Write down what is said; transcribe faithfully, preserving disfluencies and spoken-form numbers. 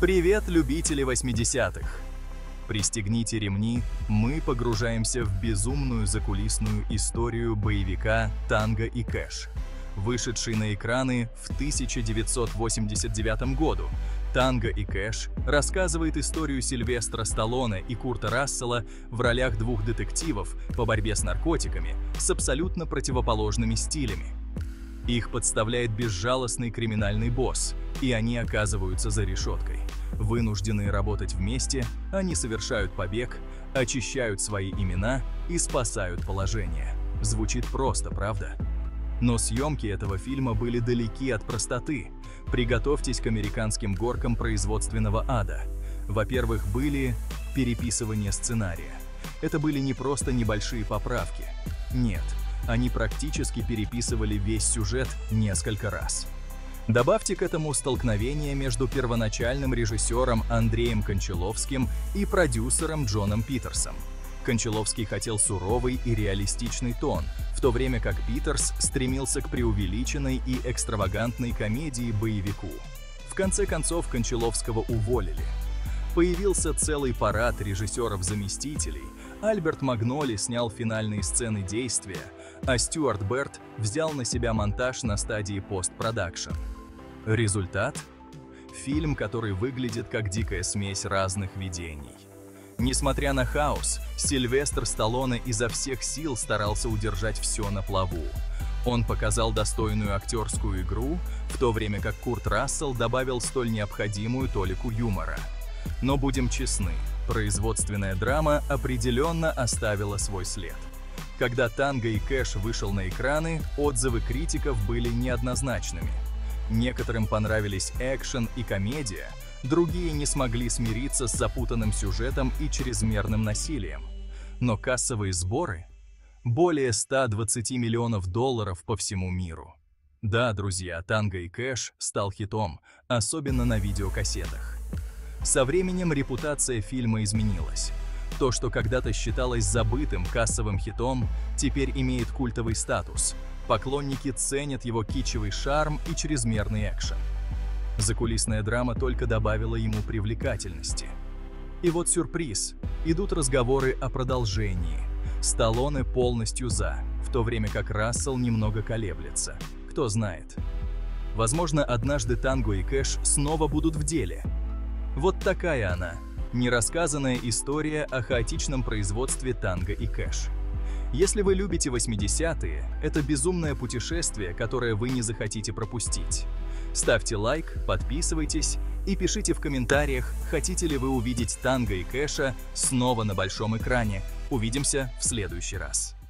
Привет, любители восьмидесятых! Пристегните ремни, мы погружаемся в безумную закулисную историю боевика «Танго и Кэш». Вышедший на экраны в тысяча девятьсот восемьдесят девятом году, «Танго и Кэш» рассказывает историю Сильвестра Сталлоне и Курта Рассела в ролях двух детективов по борьбе с наркотиками с абсолютно противоположными стилями. Их подставляет безжалостный криминальный босс, и они оказываются за решеткой. Вынужденные работать вместе, они совершают побег, очищают свои имена и спасают положение. Звучит просто, правда? Но съемки этого фильма были далеки от простоты. Приготовьтесь к американским горкам производственного ада. Во-первых, были переписывания сценария. Это были не просто небольшие поправки. Нет, они практически переписывали весь сюжет несколько раз. Добавьте к этому столкновение между первоначальным режиссером Андреем Кончаловским и продюсером Джоном Питерсом. Кончаловский хотел суровый и реалистичный тон, в то время как Питерс стремился к преувеличенной и экстравагантной комедии-боевику. В конце концов, Кончаловского уволили. Появился целый парад режиссеров-заместителей, Альберт Магноли снял финальные сцены действия, а Стюарт Берт взял на себя монтаж на стадии постпродакшн. Результат? Фильм, который выглядит как дикая смесь разных видений. Несмотря на хаос, Сильвестр Сталлоне изо всех сил старался удержать все на плаву. Он показал достойную актерскую игру, в то время как Курт Рассел добавил столь необходимую толику юмора. Но будем честны, производственная драма определенно оставила свой след. Когда «Танго и Кэш» вышел на экраны, отзывы критиков были неоднозначными. Некоторым понравились экшен и комедия, другие не смогли смириться с запутанным сюжетом и чрезмерным насилием. Но кассовые сборы – более ста двадцати миллионов долларов по всему миру. Да, друзья, «Танго и Кэш» стал хитом, особенно на видеокассетах. Со временем репутация фильма изменилась. То, что когда-то считалось забытым кассовым хитом, теперь имеет культовый статус. Поклонники ценят его китчевый шарм и чрезмерный экшен. Закулисная драма только добавила ему привлекательности. И вот сюрприз. Идут разговоры о продолжении. Сталлоне полностью за, в то время как Рассел немного колеблется. Кто знает. Возможно, однажды «Танго и Кэш» снова будут в деле. Вот такая она. Нерассказанная история о хаотичном производстве «Танго и Кэш». Если вы любите восьмидесятые, это безумное путешествие, которое вы не захотите пропустить. Ставьте лайк, подписывайтесь и пишите в комментариях, хотите ли вы увидеть «Танго и Кэша» снова на большом экране. Увидимся в следующий раз.